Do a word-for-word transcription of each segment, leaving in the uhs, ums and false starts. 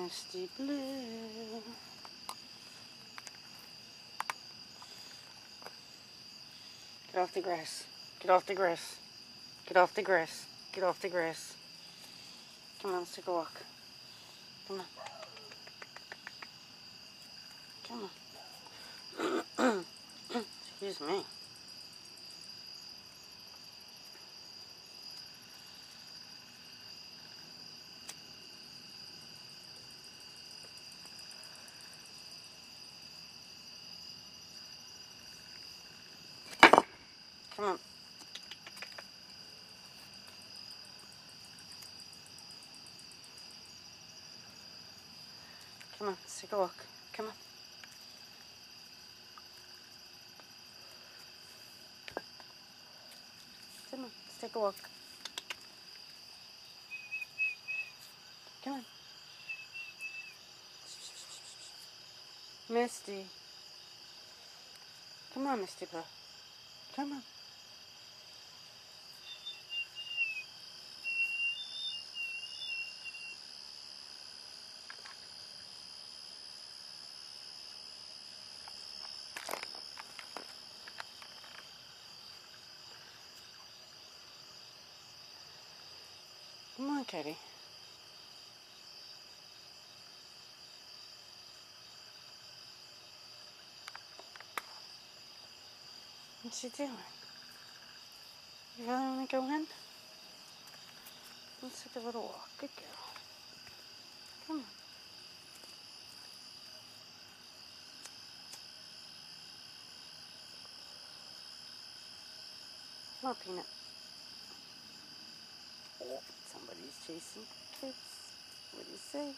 Misty Blue. Get off the grass. Get off the grass. Get off the grass. Get off the grass. Come on, let's take a walk. Come on. Come on. Excuse me. Come on. Come on, let's take a walk. Come on. Come on, let's take a walk. Come on. Misty. Come on, Misty Blue. Come on. Come on, Katie. What's she doing? You really want to go in? Let's take a little walk. Good girl. Come on. Come on, Peanut. Oh, somebody's chasing kids. What do you say?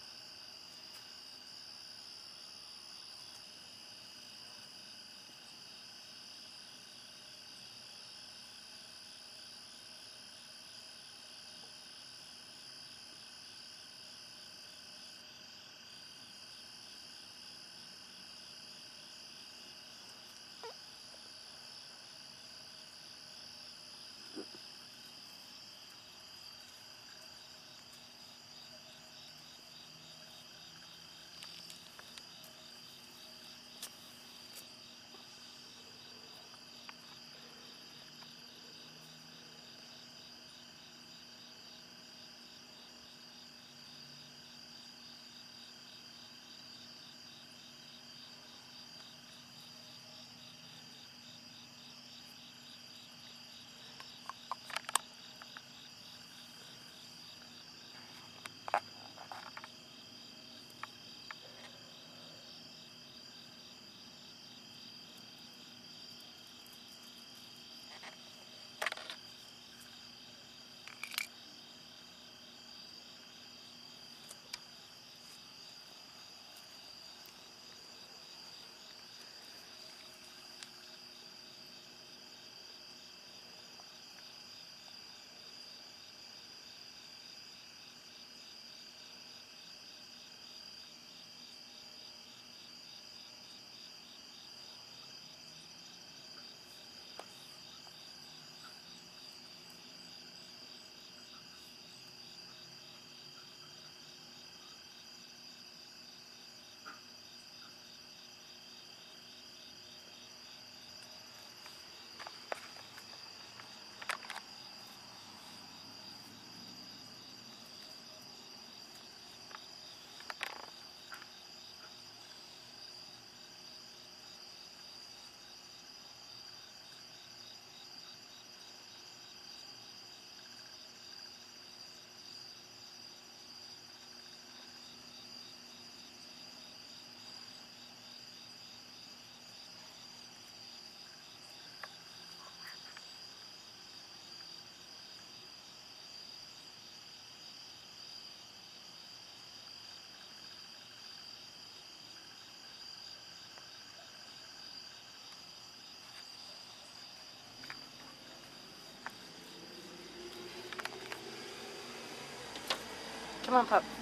Come on, pup.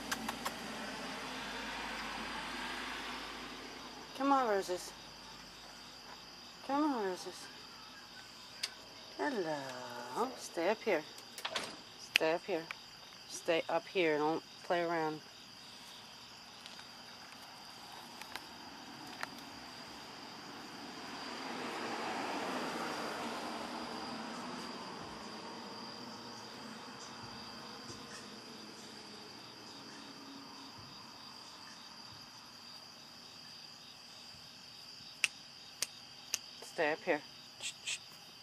Come on, Roses. Come on, Roses. Hello. Stay up here. Stay up here. Stay up here. Don't play around. Stay up here. Shh, shh.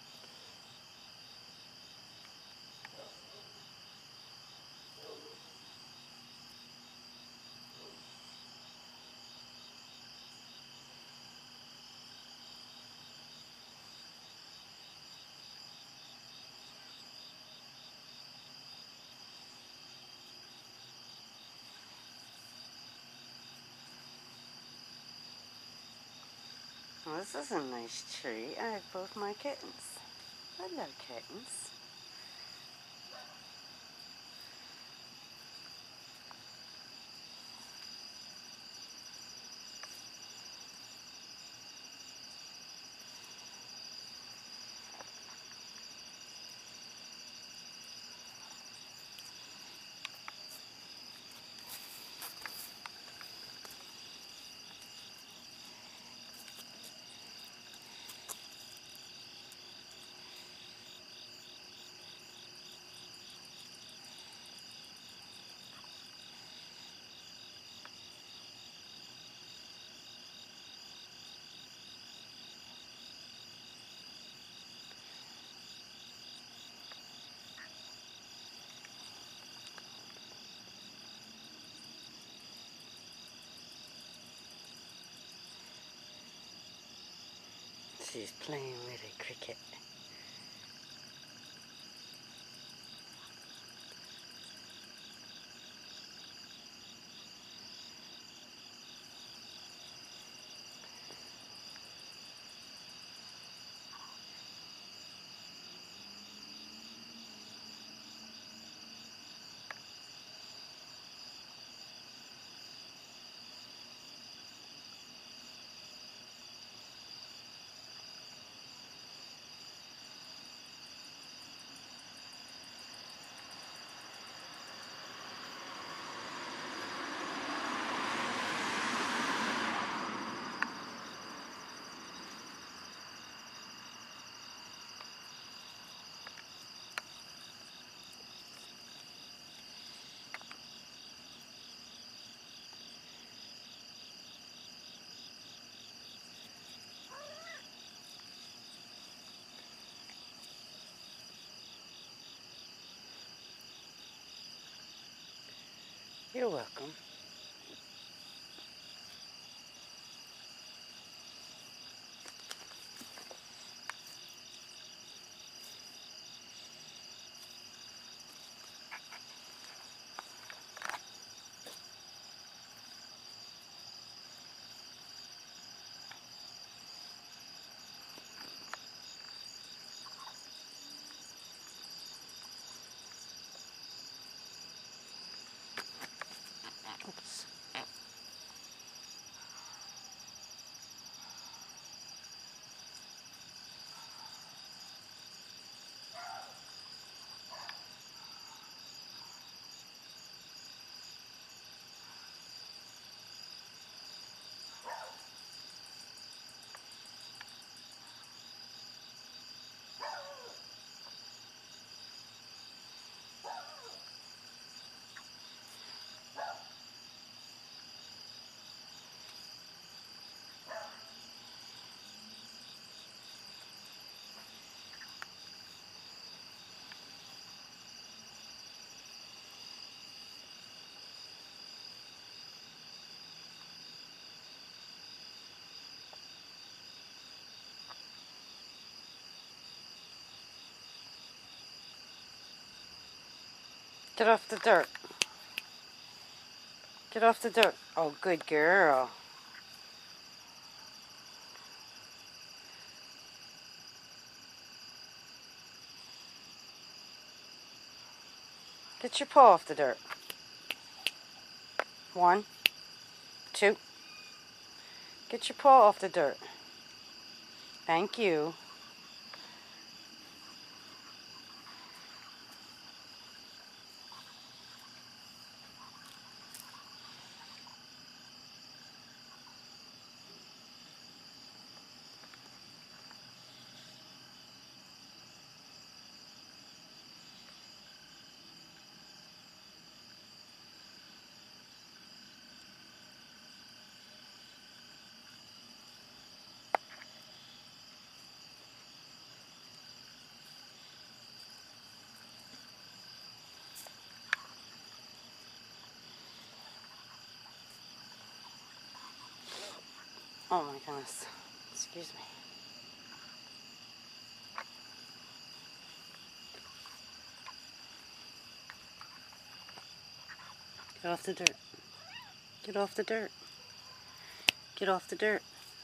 Well, this is a nice tree. I have both my kittens. Hello, kittens. She's playing with a cricket. You're welcome. Oops. Get off the dirt. Get off the dirt. Oh, good girl. Get your paw off the dirt. One, two. Get your paw off the dirt. Thank you. Oh my goodness. Excuse me. Get off the dirt. Get off the dirt. Get off the dirt.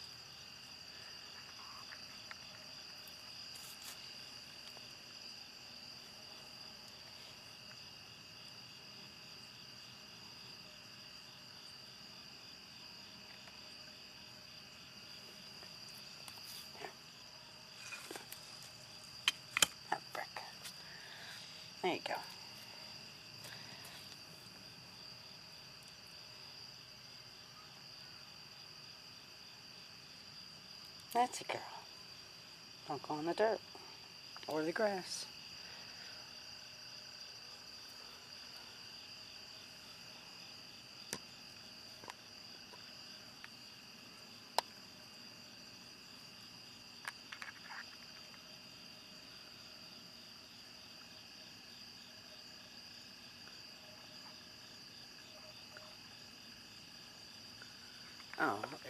That brick. There you go. That's a girl. Don't go in the dirt or the grass. Oh,